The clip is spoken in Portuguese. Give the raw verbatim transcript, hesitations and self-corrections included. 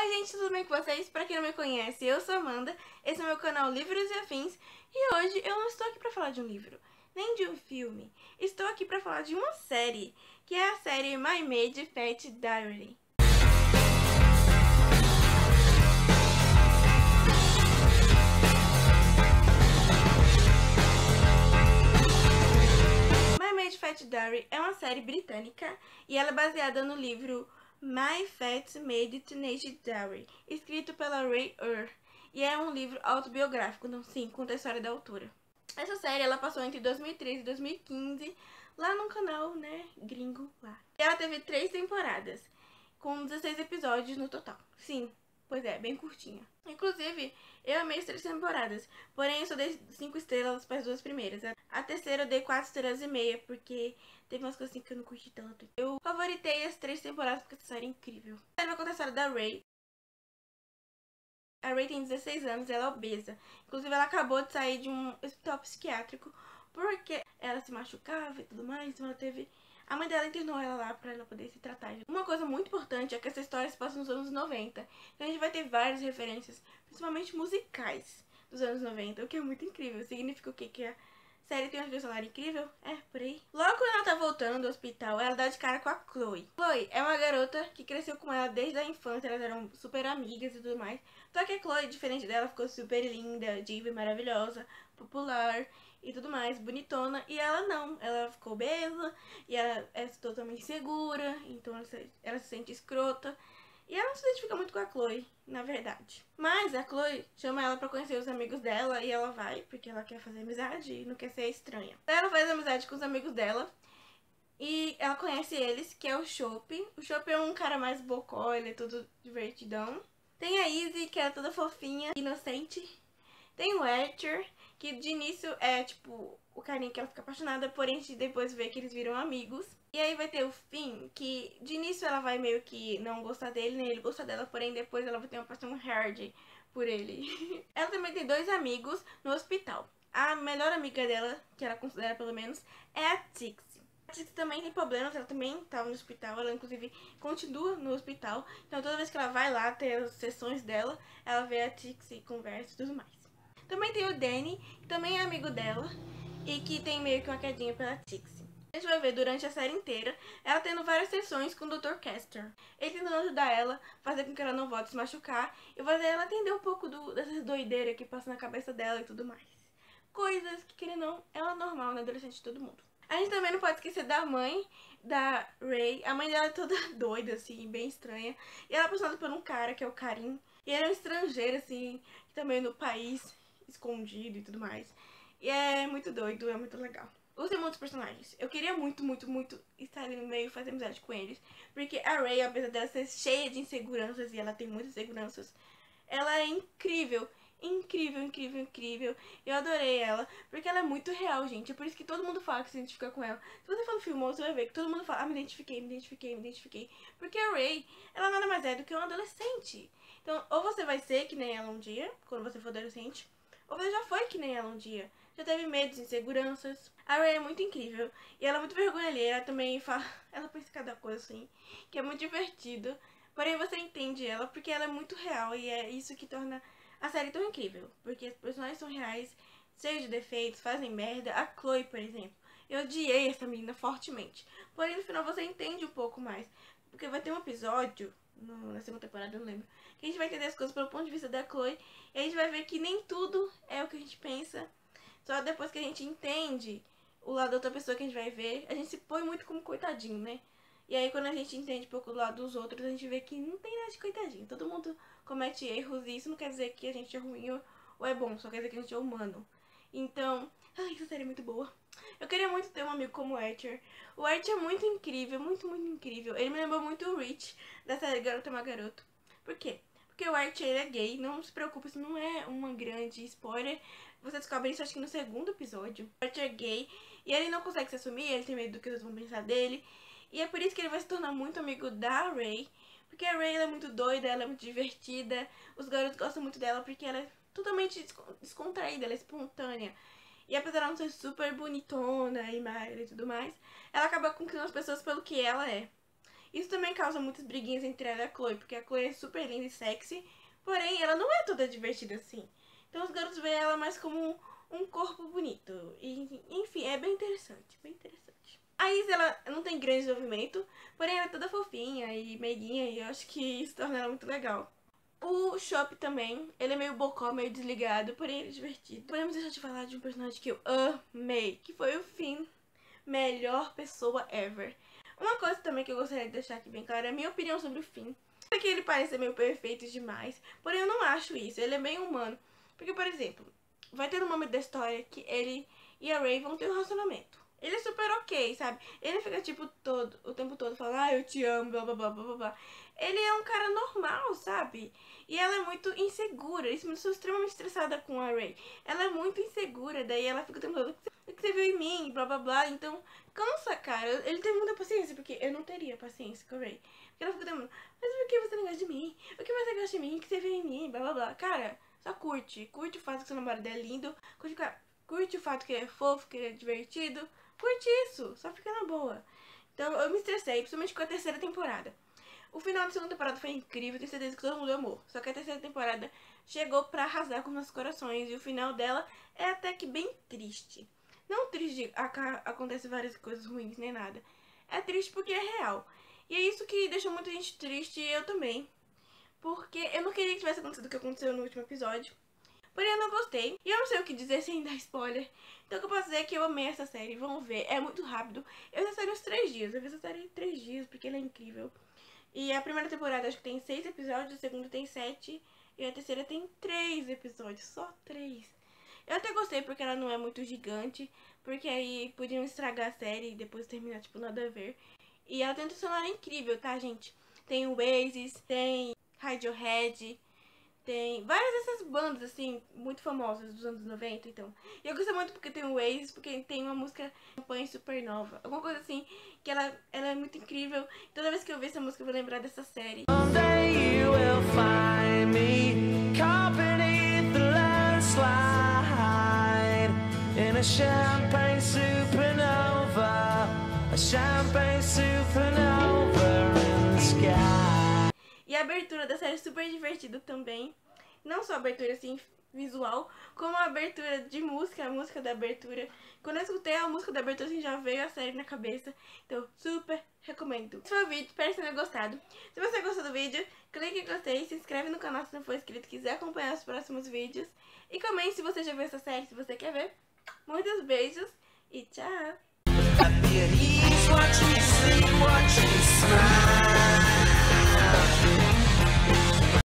Oi gente, tudo bem com vocês? Pra quem não me conhece, eu sou Amanda, esse é o meu canal Livros e Afins, e hoje eu não estou aqui pra falar de um livro, nem de um filme, estou aqui pra falar de uma série, que é a série My Maid Pet Diary. My Maid Pet Diary é uma série britânica e ela é baseada no livro My Fat Maid Teenage Diary, escrito pela Ray Ur, e é um livro autobiográfico, não, sim, conta a história da autora. Essa série ela passou entre dois mil e treze e dois mil e quinze lá no canal, né, gringo lá. E ela teve três temporadas, com dezesseis episódios no total. Sim, pois é, bem curtinha. Inclusive, eu amei as três temporadas, porém eu só dei cinco estrelas para as duas primeiras. A terceira eu dei quatro estrelas e meia, porque teve umas coisas assim que eu não curti tanto. Eu favoritei as três temporadas porque essa série é incrível. A série vai contar a história da Ray. A Ray tem dezesseis anos e ela é obesa. Inclusive, ela acabou de sair de um hospital psiquiátrico porque ela se machucava e tudo mais, então ela teve... A mãe dela internou ela lá pra ela poder se tratar. Uma coisa muito importante é que essa história se passa nos anos noventa. Então a gente vai ter várias referências, principalmente musicais dos anos noventa, o que é muito incrível. Significa o quê? Que a série tem uma trilha sonora incrível? É, por aí. Logo quando ela tá voltando do hospital, ela dá de cara com a Chloe. Chloe é uma garota que cresceu com ela desde a infância, elas eram super amigas e tudo mais. Só que a Chloe, diferente dela, ficou super linda, diva e maravilhosa, popular e tudo mais, bonitona, e ela não, ela ficou obesa, e ela é totalmente insegura, então ela se, ela se sente escrota, e ela não se identifica muito com a Chloe, na verdade. Mas a Chloe chama ela pra conhecer os amigos dela, e ela vai, porque ela quer fazer amizade e não quer ser estranha. Ela faz amizade com os amigos dela, e ela conhece eles, que é o Chope. O Chope é um cara mais bocó, ele é todo divertidão. Tem a Izzy, que é toda fofinha, inocente. Tem o Archer, que de início é, tipo, o carinha que ela fica apaixonada, porém a gente depois vê que eles viram amigos. E aí vai ter o Finn, que de início ela vai meio que não gostar dele, nem ele gostar dela, porém depois ela vai ter uma paixão hard por ele. Ela também tem dois amigos no hospital. A melhor amiga dela, que ela considera pelo menos, é a Trixie. A Trixie também tem problemas, ela também estava no hospital, ela inclusive continua no hospital. Então toda vez que ela vai lá ter as sessões dela, ela vê a Trixie, conversa e tudo mais. Também tem o Danny, que também é amigo dela e que tem meio que uma quedinha pela Trixie. A gente vai ver durante a série inteira ela tendo várias sessões com o doutor Castor. Ele tentando ajudar ela, fazer com que ela não volte a se machucar e fazer ela entender um pouco do, dessas doideiras que passam na cabeça dela e tudo mais. Coisas que, querendo ou não, é normal na adolescente de todo mundo. A gente também não pode esquecer da mãe da Ray. A mãe dela é toda doida, assim, bem estranha. E ela é apaixonada por um cara, que é o Karim. E ele é um estrangeiro, assim, também no país, escondido e tudo mais. E é muito doido, é muito legal. Os muitos personagens. Eu queria muito, muito, muito estar ali no meio e fazer amizade com eles. Porque a Ray, apesar dela ser cheia de inseguranças, e ela tem muitas inseguranças, ela é incrível. Incrível, incrível, incrível. Eu adorei ela, porque ela é muito real, gente. É por isso que todo mundo fala que se identifica com ela. Se você for no filme, você vai ver que todo mundo fala, ah, me identifiquei, me identifiquei, me identifiquei. Porque a Ray, ela nada mais é do que uma adolescente. Então, ou você vai ser que nem ela um dia, quando você for adolescente, ou você já foi que nem ela um dia. Já teve medos, inseguranças. A Ray é muito incrível. E ela é muito vergonha alheia. Ela também fala... Ela pensa cada coisa assim, que é muito divertido. Porém, você entende ela porque ela é muito real. E é isso que torna a série tão incrível. Porque os personagens são reais, cheios de defeitos, fazem merda. A Chloe, por exemplo. Eu odiei essa menina fortemente. Porém, no final você entende um pouco mais. Porque vai ter um episódio... No, na segunda temporada, eu não lembro, que a gente vai entender as coisas pelo ponto de vista da Chloe, e a gente vai ver que nem tudo é o que a gente pensa. Só depois que a gente entende o lado da outra pessoa que a gente vai ver, a gente se põe muito como coitadinho, né? E aí quando a gente entende um pouco do lado dos outros, a gente vê que não tem nada de coitadinho. Todo mundo comete erros, e isso não quer dizer que a gente é ruim ou, ou é bom, só quer dizer que a gente é humano. Então, ai, essa série é muito boa. Eu queria muito ter um amigo como o Archer. O Archer é muito incrível, muito, muito incrível. Ele me lembrou muito o Rich, da série Garota é Garoto. Por quê? Porque o Archer ele é gay, não se preocupe, isso não é uma grande spoiler. Você descobre isso acho que no segundo episódio. O Archer é gay e ele não consegue se assumir, ele tem medo do que os outros vão pensar dele. E é por isso que ele vai se tornar muito amigo da Ray. Porque a Ray ela é muito doida, ela é muito divertida. Os garotos gostam muito dela porque ela é totalmente descontraída, ela é espontânea. E apesar de não ser super bonitona e magra e tudo mais, ela acaba conquistando as pessoas pelo que ela é. Isso também causa muitas briguinhas entre ela e a Chloe, porque a Chloe é super linda e sexy, porém ela não é toda divertida assim. Então os garotos veem ela mais como um, um corpo bonito. E, enfim, é bem interessante, bem interessante. A Izzy, ela não tem grande desenvolvimento, porém ela é toda fofinha e meiguinha, e eu acho que isso torna ela muito legal. O Chop também, ele é meio bocó, meio desligado, porém ele é divertido. Podemos deixar de falar de um personagem que eu amei, que foi o Finn, melhor pessoa ever. Uma coisa também que eu gostaria de deixar aqui bem clara é a minha opinião sobre o Finn. É que ele parece meio perfeito demais, porém eu não acho isso, ele é bem humano. Porque, por exemplo, vai ter um momento da história que ele e a Rey vão ter um relacionamento. Ele é super ok, sabe? Ele fica, tipo, todo, o tempo todo falando, ah, eu te amo, blá, blá, blá, blá, blá. Ele é um cara normal, sabe? E ela é muito insegura. Isso me deixou extremamente estressada com a Rey. Ela é muito insegura, daí ela fica o tempo todo, o que você viu em mim, blá, blá, blá. Então, cansa, cara. Ele tem muita paciência, porque eu não teria paciência com a Rey. Porque ela fica o tempo todo, mas por que você não gosta de mim? Por que você gosta de mim? O que você viu em mim, blá, blá, blá. Cara, só curte. Curte o fato que seu namorado é lindo. Curte, curte o fato que ele é fofo, que ele é divertido. Curte isso, só fica na boa. Então eu me estressei, principalmente com a terceira temporada. O final da segunda temporada foi incrível, tenho certeza que todo mundo amou. Só que a terceira temporada chegou pra arrasar com nossos corações. E o final dela é até que bem triste. Não triste, acontece várias coisas ruins, nem nada. É triste porque é real. E é isso que deixou muita gente triste, e eu também. Porque eu não queria que tivesse acontecido o que aconteceu no último episódio. Porém eu não gostei. E eu não sei o que dizer sem dar spoiler. Então o que eu posso dizer é que eu amei essa série. Vamos ver, é muito rápido. Eu vi essa série uns três dias. Eu vi essa série em três dias, porque ela é incrível. E a primeira temporada acho que tem seis episódios, a segunda tem sete. E a terceira tem três episódios, só três. Eu até gostei porque ela não é muito gigante. Porque aí podiam estragar a série e depois terminar, tipo, nada a ver. E ela tem um sonora incrível, tá, gente? Tem o Oasis, tem Radiohead... Tem várias dessas bandas, assim, muito famosas dos anos noventa, então. E eu gosto muito porque tem o Oasis, porque tem uma música Campanha Supernova. Alguma coisa assim, que ela, ela é muito incrível. Toda vez que eu ver essa música eu vou lembrar dessa série. Someday you will find me caught beneath the landslide in a champagne supernova, a champagne supernova in the sky. E a abertura da série é super divertida também. Não só a abertura assim visual, como a abertura de música, a música da abertura. Quando eu escutei a música da abertura, assim, já veio a série na cabeça. Então, super recomendo. Esse foi o vídeo, espero que você tenha gostado. Se você gostou do vídeo, clique em gostei, se inscreve no canal se não for inscrito, quiser acompanhar os próximos vídeos. E comente se você já viu essa série, se você quer ver. Muitos beijos e tchau!